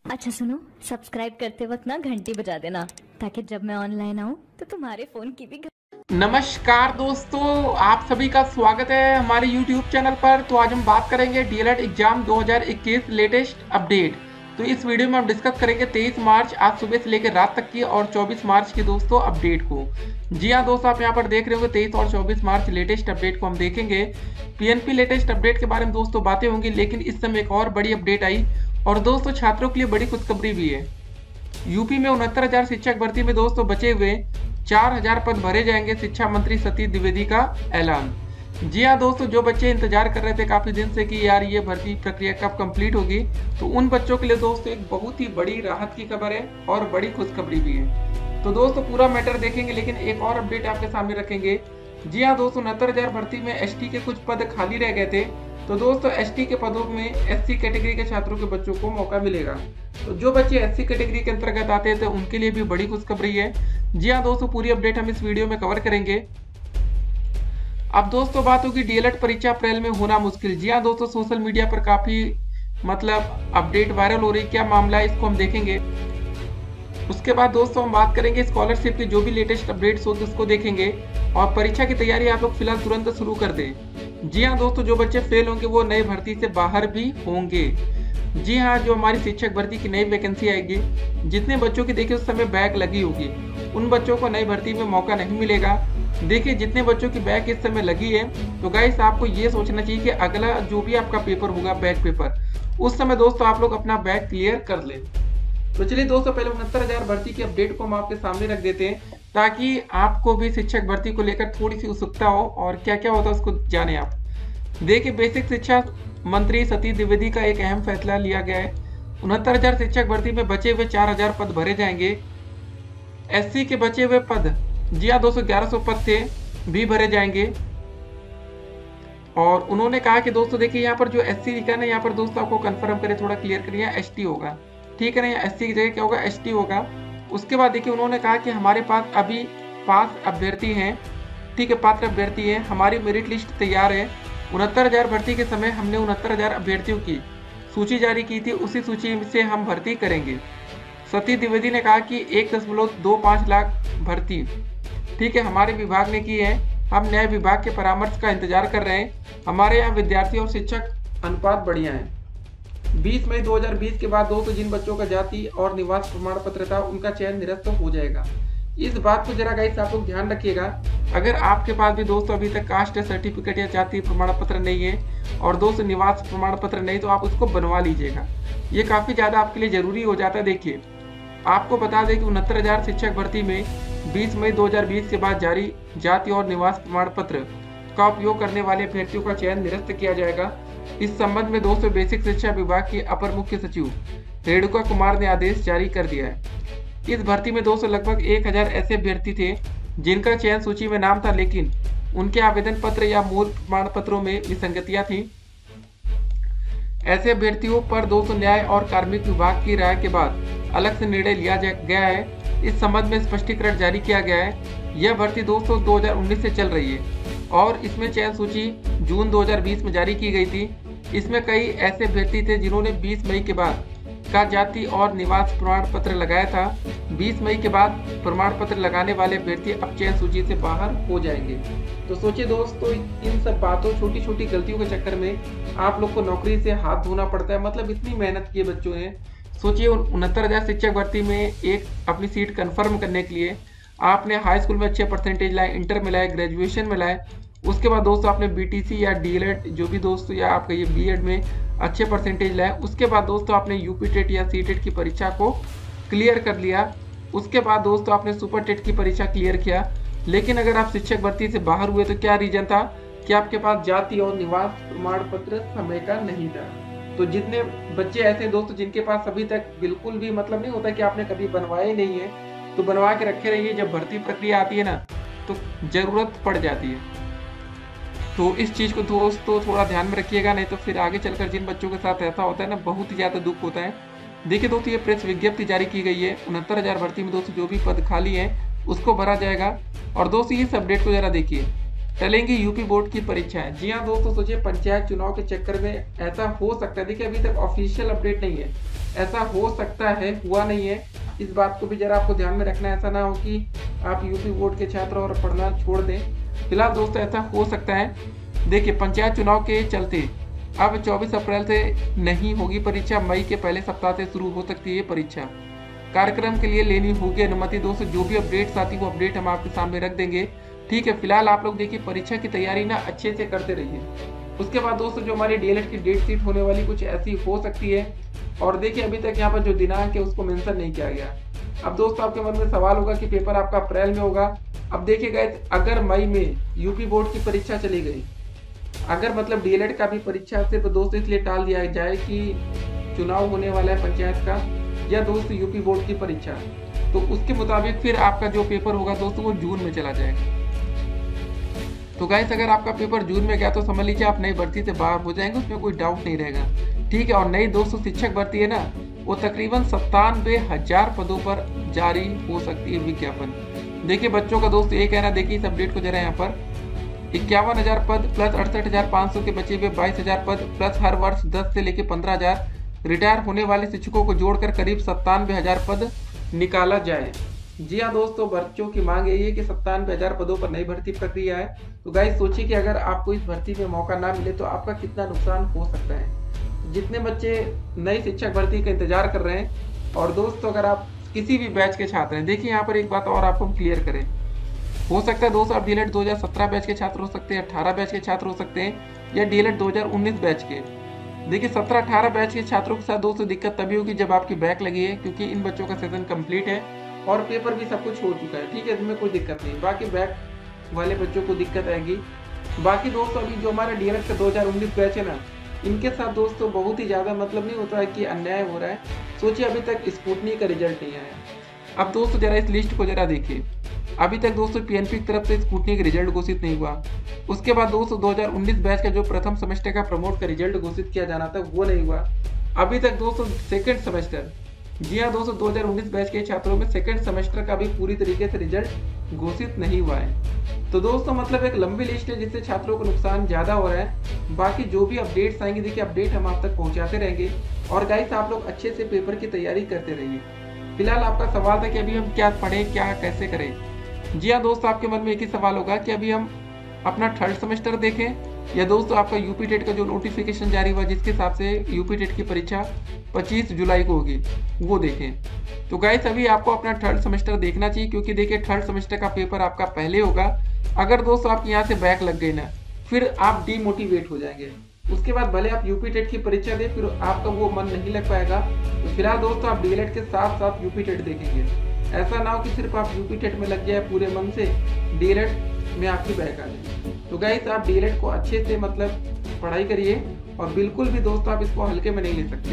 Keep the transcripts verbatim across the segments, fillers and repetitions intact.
अच्छा सुनो, सब्सक्राइब करते वक्त ना घंटी बजा देना ताकि जब मैं ऑनलाइन आऊँ तो तुम्हारे फोन की भी घ- नमस्कार दोस्तों, आप सभी का स्वागत है हमारे यूट्यूब चैनल पर। तो आज हम बात करेंगे डीएलएड एग्जाम दो हज़ार इक्कीस लेटेस्ट अपडेट। तो इस वीडियो में हम डिस्कस करेंगे तेईस मार्च आज सुबह से लेकर रात तक की और चौबीस मार्च की दोस्तों अपडेट को। जी हाँ दोस्तों, आप यहाँ पर देख रहे होंगे तेईस और चौबीस मार्च लेटेस्ट अपडेट को हम देखेंगे। पीएनपी लेटेस्ट अपडेट के बारे में दोस्तों बातें होंगी, लेकिन इस समय एक और बड़ी अपडेट आई और दोस्तों छात्रों के लिए बड़ी खुशखबरी भी है। यूपी में उनहत्तर हजार शिक्षक भर्ती में दोस्तों बचे हुए चार हजार पद भरे जाएंगे, शिक्षा मंत्री सतीश द्विवेदी का ऐलान। जी हाँ दोस्तों, जो बच्चे इंतजार कर रहे थे काफी दिन से कि यार ये भर्ती प्रक्रिया कब कंप्लीट होगी, तो उन बच्चों के लिए दोस्तों एक बहुत ही बड़ी राहत की खबर है और बड़ी खुशखबरी भी है। तो दोस्तों पूरा मैटर देखेंगे, लेकिन एक और अपडेट आपके सामने रखेंगे। जी हाँ दोस्तों, उनहत्तर हजार भर्ती में एसटी के कुछ पद खाली रह गए थे, तो दोस्तों एसटी के पदों में एससी कैटेगरी के छात्रों के बच्चों को मौका मिलेगा। तो जो बच्चे एससी कैटेगरी के अंतर्गत आते हैं तो उनके लिए भी बड़ी खुशखबरी है। जी हाँ दोस्तों, पूरी अपडेट हम इस वीडियो में कवर करेंगे। अब दोस्तों बात होगी डीएलएड परीक्षा अप्रैल में होना मुश्किल। जी हाँ दोस्तों, सोशल मीडिया पर काफी मतलब अपडेट वायरल हो रही है, क्या मामला है इसको हम देखेंगे। उसके बाद दोस्तों हम बात करेंगे स्कॉलरशिप की जो भी लेटेस्ट अपडेट्स होगी उसको देखेंगे, और परीक्षा की तैयारी आप लोग फिलहाल तुरंत शुरू कर दें। जी हाँ दोस्तों, जो बच्चे फेल होंगे वो नई भर्ती से बाहर भी होंगे। जी हाँ, जो हमारी शिक्षक भर्ती की नई वैकेंसी आएगी, जितने बच्चों की देखिए उस समय बैक लगी होगी उन बच्चों को नई भर्ती में मौका नहीं मिलेगा। देखिए जितने बच्चों की बैक इस समय लगी है, तो गाइस आपको ये सोचना चाहिए कि अगला जो भी आपका पेपर होगा बैक पेपर, उस समय दोस्तों आप लोग अपना बैक क्लियर कर लें। तो चलिए दोस्तों, पहले उनहत्तर हजार भर्ती की अपडेट को हम आपके सामने रख देते हैं, ताकि आपको भी शिक्षक भर्ती को लेकर थोड़ी सी उत्सुकता हो और क्या क्या होता है उसको जाने आप। देखिए, बेसिक शिक्षा मंत्री सतीश द्विवेदी का एक अहम फैसला लिया गया है। उनहत्तर हजार शिक्षक भर्ती में बचे हुए चार हजार पद भरे जाएंगे। एससी के बचे हुए पद, जी हाँ दोस्तों, ग्यारह सौ पद थे, भी भरे जाएंगे। और उन्होंने कहा कि दोस्तों देखिए यहाँ पर जो एससी लिखा है ना, यहाँ पर दोस्तों आपको कंफर्म करें, थोड़ा क्लियर करिए, एसटी होगा, ठीक है ना। यहाँ एससी की जगह क्या होगा, एसटी होगा। उसके बाद देखिए उन्होंने कहा कि हमारे पास अभी पास अभ्यर्थी हैं, ठीक है, पात्र अभ्यर्थी हैं, हमारी मेरिट लिस्ट तैयार है। उनहत्तर हजार भर्ती के समय हमने उनहत्तर हजार अभ्यर्थियों की सूची जारी की थी, उसी सूची से हम भर्ती करेंगे। सतीश द्विवेदी ने कहा कि एक दशमलव दो पाँच लाख भर्ती, ठीक है, हमारे विभाग ने की है। हम न्याय विभाग के परामर्श का इंतजार कर रहे हैं। हमारे यहाँ विद्यार्थी और शिक्षक अनुपात बढ़िया है। बीस मई दो हज़ार बीस के बाद दोस्तों जिन बच्चों का जाति और निवास प्रमाण पत्र था उनका चयन निरस्त हो जाएगा। इस बात को जरा गाइस आप लोग ध्यान रखिएगा। अगर आपके पास भी दोस्तों अभी तक कास्ट सर्टिफिकेट या जाति प्रमाण पत्र नहीं है और दोस्तों निवास प्रमाण पत्र नहीं, तो आप उसको बनवा लीजिएगा, ये काफी ज्यादा आपके लिए जरूरी हो जाता है। देखिए आपको बता दें कि उनहत्तर हजार शिक्षक भर्ती में बीस मई दो हज़ार बीस के बाद जारी जाति और निवास प्रमाण पत्र का उपयोग करने वाले अभ्यर्थियों का चयन निरस्त किया जाएगा। इस संबंध में दोस्तों बेसिक शिक्षा विभाग की अपर मुख्य सचिव रेणुका कुमार ने आदेश जारी कर दिया है। इस भर्ती में दोस्तों लगभग एक हजार ऐसे अभ्यर्थी थे जिनका चयन सूची में नाम था, लेकिन उनके आवेदन पत्र या मूल प्रमाण पत्रों में विसंगतियां थी। ऐसे अभ्यर्थियों पर दोस्तों न्याय और कार्मिक विभाग की राय के बाद अलग से निर्णय लिया गया है। इस संबंध में स्पष्टीकरण जारी किया गया है। यह भर्ती दोस्तों दो हज़ार उन्नीस से चल रही है और इसमें चयन सूची जून दो हज़ार बीस में जारी की गई थी। इसमें कई ऐसे अभ्यर्थी थे जिन्होंने बीस मई के बाद का जाति और निवास प्रमाण पत्र लगाया था। बीस मई के बाद प्रमाण पत्र लगाने वाले अभ्यर्थी अब चयन सूची से बाहर हो जाएंगे। तो सोचिए दोस्तों, इन सब बातों छोटी छोटी गलतियों के चक्कर में आप लोग को नौकरी से हाथ धोना पड़ता है। मतलब इतनी मेहनत किए बच्चों ने। सोचिए उनहत्तर हजार शिक्षक भर्ती में एक अपनी सीट कंफर्म करने के लिए आपने हाई स्कूल में अच्छे परसेंटेज लाए, इंटर में लाए, ग्रेजुएशन में लाए, उसके बाद दोस्तों आपने बीटीसी या डीएलएड जो भी दोस्तों या आपका ये बीएड में अच्छे परसेंटेज लाए, उसके बाद दोस्तों आपने यूपी टेट या सी टेट की परीक्षा को क्लियर कर लिया, उसके बाद दोस्तों आपने सुपर टेट की परीक्षा क्लियर किया। लेकिन अगर आप शिक्षक भर्ती से बाहर हुए तो क्या रीजन था कि आपके पास जाति और निवास प्रमाण पत्र समय का नहीं था। तो जितने बच्चे ऐसे दोस्तों जिनके पास अभी तक बिल्कुल भी मतलब नहीं होता कि आपने कभी बनवाए नहीं है, तो बनवा के रखे रहिए। जब भर्ती प्रक्रिया आती है ना, तो जरूरत पड़ जाती है। तो इस चीज को दोस्तों थोड़ा ध्यान में रखिएगा, नहीं तो फिर आगे चलकर जिन बच्चों के साथ ऐसा होता है ना, बहुत ही ज्यादा दुख होता है। देखिए दोस्तों, ये प्रेस विज्ञप्ति जारी की गई है। उनहत्तर हजार भर्ती में दोस्तों जो भी पद खाली है उसको भरा जाएगा। और दोस्तों इस अपडेट को जरा देखिए, टलेंगी यूपी बोर्ड की परीक्षाएं। जी हाँ दोस्तों, सोचिए पंचायत चुनाव के चक्कर में ऐसा हो सकता है। देखिए अभी तक ऑफिशियल अपडेट नहीं है, ऐसा हो सकता है, हुआ नहीं है। इस बात को भी जरा आपको ध्यान में रखना है, ऐसा ना हो कि आप यूपी बोर्ड के छात्र और पढ़ना छोड़ दें। फिलहाल दोस्तों ऐसा हो सकता है। देखिए पंचायत चुनाव के चलते अब चौबीस अप्रैल से नहीं होगी परीक्षा, मई के पहले सप्ताह से शुरू हो सकती है परीक्षा। कार्यक्रम के लिए लेनी होगी अनुमति। दोस्तों जो भी अपडेट्स आती है वो अपडेट हम आपके सामने रख देंगे, ठीक है। फिलहाल आप लोग देखिए परीक्षा की तैयारी ना अच्छे से करते रहिए। उसके बाद दोस्तों जो हमारी डीएलएड की डेट शीट होने वाली कुछ ऐसी हो सकती है। और देखिए अभी तक यहाँ पर जो दिनांक है उसको मेंशन नहीं किया गया। अब दोस्तों आपके मन में सवाल होगा कि पेपर आपका अप्रैल में होगा। अब देखिए गाइस, अगर मई में यूपी बोर्ड की परीक्षा चली गई, अगर मतलब डीएलएड का भी परीक्षा सिर्फ दोस्तों इसलिए टाल दिया जाए कि चुनाव होने वाला है पंचायत का या दोस्तों यूपी बोर्ड की परीक्षा, तो उसके मुताबिक फिर आपका जो पेपर होगा दोस्तों वो जून में चला जाएगा। तो गाइस अगर आपका पेपर जून में गया तो समझ लीजिए आप नई भर्ती से बाहर हो जाएंगे, उसमें कोई डाउट नहीं रहेगा, ठीक है। और नई दोस्तों शिक्षक भर्ती है ना, वो तकरीबन सत्तानवे हजार पदों पर जारी हो सकती है विज्ञापन। देखिए बच्चों का दोस्तों ये कहना, देखिए इस अपडेट को जरा यहाँ पर इक्यावन हजार पद प्लस अड़सठ हजार पाँच सौ के बचे हुए बाईस हजार पद प्लस हर वर्ष दस से लेकर पंद्रह हजार रिटायर होने वाले शिक्षकों को जोड़कर करीब सत्तानवे हजार पद निकाला जाए। जी हाँ दोस्तों, बच्चों की मांग यही है कि सत्तानवे हजार पदों पर नई भर्ती प्रक्रिया है। तो गाइस सोचिए कि अगर आपको इस भर्ती में मौका ना मिले तो आपका कितना नुकसान हो सकता है। जितने बच्चे नई शिक्षक भर्ती का इंतजार कर रहे हैं, और दोस्तों अगर आप किसी भी बैच के छात्र हैं, देखिए यहाँ पर एक बात और आपको क्लियर करें, हो सकता है दोस्तों आप डीएलएड दो हजार सत्रह बैच के छात्र हो सकते हैं, अठारह बैच के छात्र हो सकते हैं, या डीएलएड दो हजार उन्नीस बैच के। देखिए सत्रह अठारह बैच के छात्रों के साथ दोस्तों दिक्कत तभी होगी जब आपकी बैक लगी है, क्योंकि इन बच्चों का सेशन कंप्लीट है और पेपर भी सब कुछ हो चुका है, ठीक है, इसमें कोई दिक्कत नहीं। बाकी बैक वाले बच्चों को दिक्कत आएगी। बाकी दोस्तों अभी जो हमारा डीएलएड का दो हजार उन्नीस बैच है ना, इनके साथ दोस्तों बहुत ही ज़्यादा मतलब नहीं होता है कि अन्याय हो रहा है। सोचिए अभी तक स्कूटनी का रिजल्ट नहीं आया। अब दोस्तों जरा इस लिस्ट को जरा देखिए, अभी तक दोस्तों पीएनपी की तरफ से स्कूटनी का रिजल्ट घोषित नहीं हुआ। उसके बाद दोस्तों दो हजार उन्नीस बैच का जो प्रथम सेमेस्टर का प्रमोट का रिजल्ट घोषित किया जाना था वो नहीं हुआ। अभी तक दोस्तों सेकंड सेमेस्टर, जी हाँ दोस्तों दो हजार उन्नीस बैच के छात्रों में सेकंड सेमेस्टर का भी पूरी तरीके से रिजल्ट घोषित नहीं हुआ है। तो दोस्तों मतलब एक लंबी लिस्ट है जिससे छात्रों को नुकसान ज्यादा हो रहा है। बाकी जो भी अपडेट्स आएंगे देखिए अपडेट हम आप तक पहुंचाते रहेंगे। और गाइस आप लोग अच्छे से पेपर की तैयारी करते रहिए। फिलहाल आपका सवाल था कि अभी हम क्या पढ़ें, क्या कैसे करें। जी हाँ दोस्तों, आपके मन में एक ही सवाल होगा कि अभी हम अपना थर्ड सेमेस्टर देखें या दोस्तों आपका यूपी टेट का जो नोटिफिकेशन जारी हुआ जिसके हिसाब से यूपी टेट की परीक्षा पच्चीस जुलाई को होगी वो देखें। तो गाइस अभी आपको अपना थर्ड सेमेस्टर देखना चाहिए, क्योंकि देखिए थर्ड सेमेस्टर का पेपर आपका पहले होगा। अगर दोस्तों आपके यहाँ से बैक लग गई ना, फिर आप डीमोटिवेट हो जाएंगे। उसके बाद भले आप यूपी टेट की परीक्षा दें, फिर आपका वो मन नहीं लग पाएगा। तो फिलहाल दोस्तों आप डीएलएड के साथ साथ यूपी टेट देखेंगे। ऐसा ना हो कि सिर्फ आप यूपी टेट में लग जाए पूरे मन से, डीएलएड में आपकी बैक आ जाए। तो गाइस आप डीएलएड को अच्छे से मतलब पढ़ाई करिए, और बिल्कुल भी दोस्तों आप इसको हल्के में नहीं ले सकते।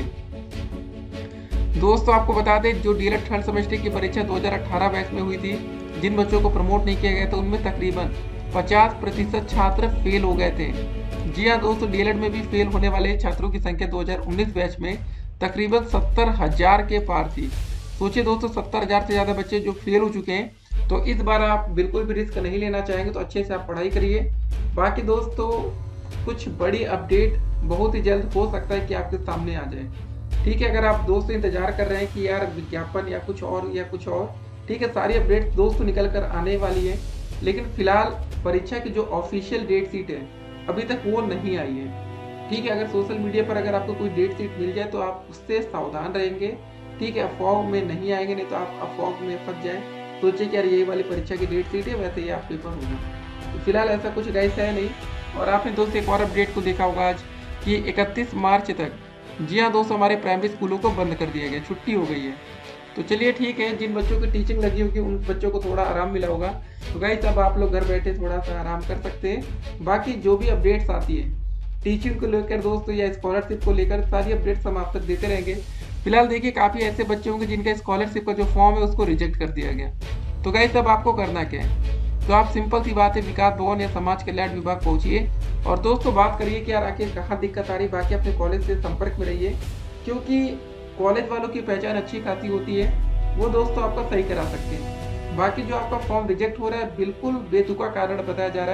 दोस्तों आपको बता दें जो डीएलएड थर्ड सेमेस्टर की परीक्षा दो हजार अठारह बैच में हुई थी, जिन बच्चों को प्रमोट नहीं किया गया था उनमें तकरीबन पचास प्रतिशत छात्र फेल हो गए थे। जी हाँ दोस्तों, डीएलएड में भी फेल होने वाले छात्रों की संख्या दो हजार उन्नीस बैच में तकरीबन सत्तर हजार के पार थी। सोचिए दोस्तों सत्तर हजार से ज़्यादा बच्चे जो फेल हो चुके हैं। तो इस बार आप बिल्कुल भी रिस्क नहीं लेना चाहेंगे, तो अच्छे से आप पढ़ाई करिए। बाकी दोस्तों कुछ बड़ी अपडेट बहुत ही जल्द हो सकता है कि आपके सामने आ जाए, ठीक है। अगर आप दोस्तों इंतजार कर रहे हैं कि यार विज्ञापन या कुछ और या कुछ और, ठीक है, सारी अपडेट दोस्तों निकल कर आने वाली है। लेकिन फिलहाल परीक्षा की जो ऑफिशियल डेट शीट है अभी तक वो नहीं आई है, ठीक है। अगर सोशल मीडिया पर अगर आपको कोई डेट शीट मिल जाए तो आप उससे सावधान रहेंगे, ठीक है। अफवाह में नहीं आएंगे, नहीं तो आप अफवाह में फंस जाए, सोचिए कि यार यही वाली परीक्षा की डेट शीट है, वैसे ही आप पेपर होगा। तो फिलहाल ऐसा कुछ गाइस है नहीं। और आपने दोस्तों एक और अपडेट को देखा होगा आज कि इकतीस मार्च तक, जी हाँ दोस्तों, हमारे प्राइमरी स्कूलों को बंद कर दिया गया, छुट्टी हो गई है। तो चलिए ठीक है, जिन बच्चों की टीचिंग लगी होगी उन बच्चों को थोड़ा आराम मिला होगा। तो गाइस अब आप लोग घर बैठे थोड़ा सा आराम कर सकते हैं। बाकी जो भी अपडेट्स आती है टीचिंग को लेकर दोस्तों या स्कॉलरशिप को लेकर, सारी अपडेट्स हम आप तक देते रहेंगे। फिलहाल देखिए काफ़ी ऐसे बच्चे होंगे जिनका स्कॉलरशिप का जो फॉर्म है उसको रिजेक्ट कर दिया गया। तो गाइस अब आपको करना क्या है, तो आप सिंपल सी बात है विकास भवन या समाज कल्याण विभाग पहुंचिए और दोस्तों बात करिए कि यार आखिर कहाँ दिक्कत आ रही। बाकी अपने कॉलेज से संपर्क में रहिए, क्योंकि कॉलेज वालों की पहचान अच्छी खासी होती है, वो दोस्तों आपका सही करा सकते हैं। बाकी जो आपका फॉर्म रिजेक्ट हो रहा है बिल्कुल बेतुका कारण बताया जा रहा है,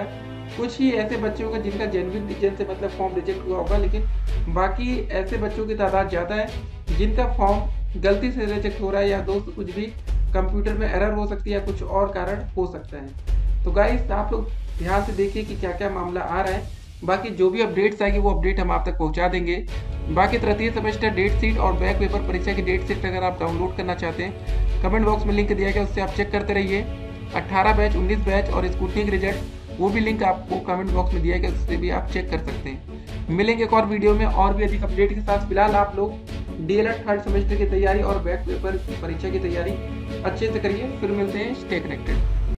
कुछ ही ऐसे बच्चे होंगे जिनका जेन्युइन रीजन से मतलब फॉर्म रिजेक्ट हुआ होगा, लेकिन बाकी ऐसे बच्चों की तादाद ज़्यादा है जिनका फॉर्म गलती से रिजेक्ट हो रहा है, या दोस्त कुछ भी कंप्यूटर में एरर हो सकती है या कुछ और कारण हो सकता है। तो गाइस आप लोग ध्यान से देखिए कि क्या क्या मामला आ रहा है। बाकी जो भी अपडेट्स आएगी वो अपडेट हम आप तक पहुंचा देंगे। बाकी तृतीय सेमेस्टर डेट शीट और बैक पेपर परीक्षा की डेट शीट अगर आप डाउनलोड करना चाहते हैं, कमेंट बॉक्स में लिंक दिया गया, उससे आप चेक करते रहिए। अट्ठारह बैच, उन्नीस बैच और स्कूटनी रिजल्ट, वो भी लिंक आपको कमेंट बॉक्स में दिया गया, उससे भी आप चेक कर सकते हैं। मिलेंगे एक और वीडियो में और भी अधिक अपडेट के साथ। फिलहाल आप लोग डीएलएड थर्ड सेमेस्टर की तैयारी और बैक पेपर परीक्षा की तैयारी अच्छे से करिए। फिर मिलते हैं, स्टे कनेक्टेड।